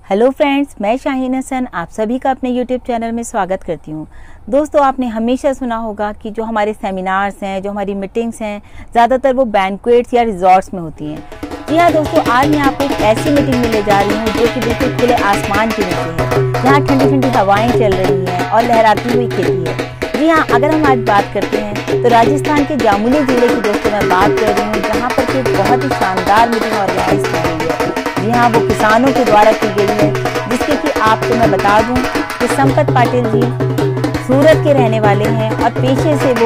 Hello friends, मैं शाहीन हसन आप सभी का अपने यूट्यूब चैनल में स्वागत करती हूँ। दोस्तों, आपने हमेशा सुना होगा कि जो हमारे सेमिनार्स हैं, जो हमारी मीटिंग्स हैं, ज़्यादातर वो बैंक्वेट्स या रिजॉर्ट्स में होती हैं। जी हाँ दोस्तों, आज मैं आपको एक ऐसी मीटिंग में ले जा रही हूँ जो कि बिल्कुल खुले आसमान के नीचे है, जहाँ ठंडी ठंडी हवाएं चल रही हैं और लहराती हुई खेती है। जी हाँ, अगर हम आज बात करते हैं तो राजस्थान के जामुली जिले की दोस्तों मैं बात कर रही हूँ, जहाँ पर की बहुत ही शानदार मीटिंग ऑर्गेनाइज की गई है। जी हाँ, वो किसानों के द्वारा की गई है, जिसके कि आपको मैं बता दूं कि संपत पाटिल जी सूरत के रहने वाले हैं और पेशे से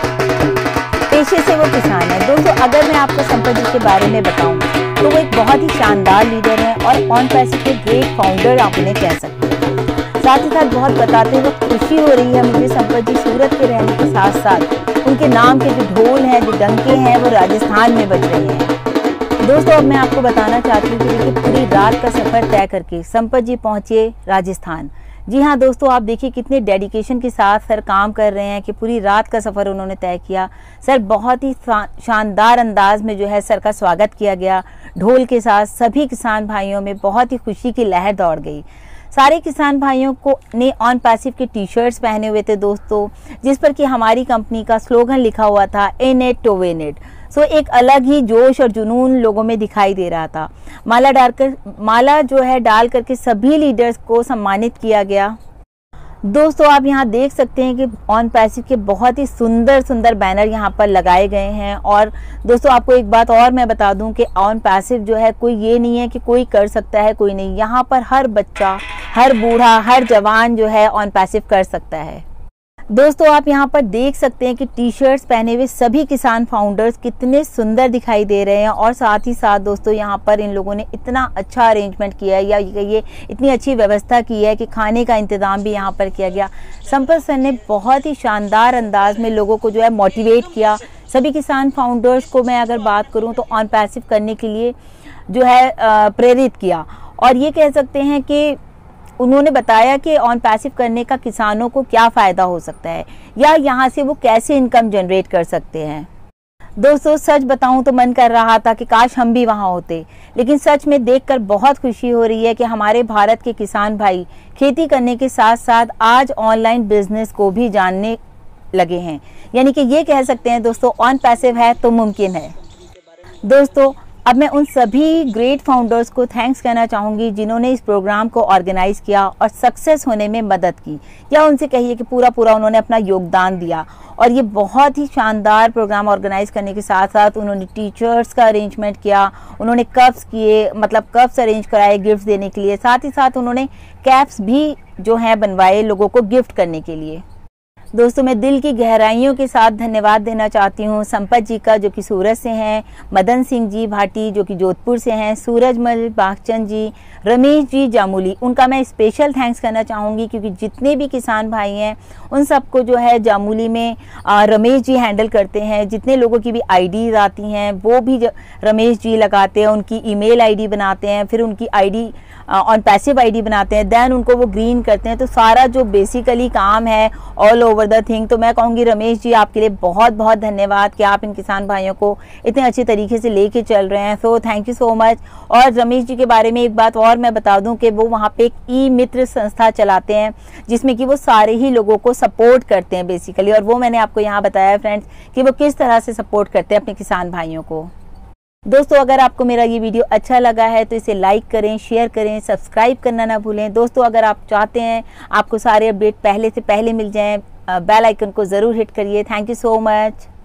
वो किसान हैं। दोस्तों, अगर मैं आपको संपत जी के बारे में बताऊं तो वो एक बहुत ही शानदार लीडर हैं और ऑन पैसे के ग्रेट फाउंडर आप उन्हें कह सकते हैं। साथ ही साथ बहुत बताते हुए खुशी हो रही है मुझे संपत जी सूरत के रहने के साथ साथ उनके नाम के जो ढोल हैं, जो डंके हैं, वो राजस्थान में बज रहे हैं। दोस्तों, अब मैं आपको बताना चाहती हूँ कि देखिए पूरी रात का सफ़र तय करके संपत जी पहुँचे राजस्थान। जी हाँ दोस्तों, आप देखिए कितने डेडिकेशन के साथ सर काम कर रहे हैं कि पूरी रात का सफ़र उन्होंने तय किया। सर बहुत ही शानदार अंदाज में जो है सर का स्वागत किया गया। ढोल के साथ सभी किसान भाइयों में बहुत ही खुशी की लहर दौड़ गई। सारे किसान भाइयों को ने ऑन पैसिव के टी शर्ट्स पहने हुए थे दोस्तों, जिस पर कि हमारी कंपनी का स्लोगन लिखा हुआ था, a net to way net. So एक अलग ही जोश और जुनून लोगों में दिखाई दे रहा था। माला जो है डाल करके सभी लीडर्स को सम्मानित किया गया। दोस्तों, आप यहाँ देख सकते हैं कि ऑन पैसिव के बहुत ही सुंदर सुंदर बैनर यहाँ पर लगाए गए हैं। और दोस्तों, आपको एक बात और मैं बता दूं कि ऑन पैसिव जो है कोई ये नहीं है कि कोई कर सकता है कोई नहीं। यहाँ पर हर बच्चा, हर बूढ़ा, हर जवान जो है ऑन पैसिव कर सकता है। दोस्तों, आप यहाँ पर देख सकते हैं कि टी शर्ट्स पहने हुए सभी किसान फाउंडर्स कितने सुंदर दिखाई दे रहे हैं। और साथ ही साथ दोस्तों, यहाँ पर इन लोगों ने इतना अच्छा अरेंजमेंट किया है या ये इतनी अच्छी व्यवस्था की है कि खाने का इंतज़ाम भी यहाँ पर किया गया। संपत सर ने बहुत ही शानदार अंदाज में लोगों को जो है मोटिवेट किया। सभी किसान फाउंडर्स को मैं अगर बात करूँ तो ऑन पैसिव करने के लिए जो है प्रेरित किया। और ये कह सकते हैं कि उन्होंने बताया कि ऑन पैसिव करने का किसानों को क्या फ़ायदा हो सकता है या यहाँ से वो कैसे इनकम जनरेट कर सकते हैं। दोस्तों, सच बताऊं तो मन कर रहा था कि काश हम भी वहाँ होते, लेकिन सच में देखकर बहुत खुशी हो रही है कि हमारे भारत के किसान भाई खेती करने के साथ साथ आज ऑनलाइन बिजनेस को भी जानने लगे हैं। यानी कि ये कह सकते हैं दोस्तों, ऑन पैसिव है तो मुमकिन है। दोस्तों, अब मैं उन सभी ग्रेट फाउंडर्स को थैंक्स कहना चाहूँगी जिन्होंने इस प्रोग्राम को ऑर्गेनाइज़ किया और सक्सेस होने में मदद की, या उनसे कहिए कि पूरा उन्होंने अपना योगदान दिया। और ये बहुत ही शानदार प्रोग्राम ऑर्गेनाइज करने के साथ साथ उन्होंने टीचर्स का अरेंजमेंट किया, उन्होंने कप्स किए, मतलब कप्स अरेंज कराए गिफ्ट देने के लिए। साथ ही साथ उन्होंने कैप्स भी जो हैं बनवाए लोगों को गिफ्ट करने के लिए। दोस्तों, मैं दिल की गहराइयों के साथ धन्यवाद देना चाहती हूँ संपत जी का, जो कि सूरत से हैं, मदन सिंह जी भाटी जो कि जोधपुर से हैं, सूरजमल बागचंद जी, रमेश जी जामुली, उनका मैं स्पेशल थैंक्स करना चाहूँगी क्योंकि जितने भी किसान भाई हैं उन सबको जो है जामुली में रमेश जी हैंडल करते हैं। जितने लोगों की भी आईडीज आती हैं वो भी रमेश जी लगाते हैं, उनकी ईमेल आईडी बनाते हैं, फिर उनकी आईडी ऑन पैसिव आईडी बनाते हैं, देन उनको वो ग्रीन करते हैं। तो सारा जो बेसिकली काम है ऑल ओवर द थिंग, तो मैं कहूँगी रमेश जी आपके लिए बहुत बहुत धन्यवाद कि आप इन किसान भाइयों को इतने अच्छे तरीके से लेके चल रहे हैं। So thank you so much. और रमेश जी के बारे में एक बात और मैं बता दूं कि वो वहाँ पे एक ई मित्र संस्था चलाते हैं जिसमें कि वो सारे ही लोगों को सपोर्ट करते हैं बेसिकली। और वो मैंने आपको यहाँ बताया फ्रेंड्स कि वो किस तरह से सपोर्ट करते हैं अपने किसान भाइयों को। दोस्तों, अगर आपको मेरा ये वीडियो अच्छा लगा है तो इसे लाइक करें, शेयर करें, सब्सक्राइब करना ना भूलें। दोस्तों, अगर आप चाहते हैं आपको सारे अपडेट पहले से पहले मिल जाएं, बेल आइकन को ज़रूर हिट करिए। Thank you so much.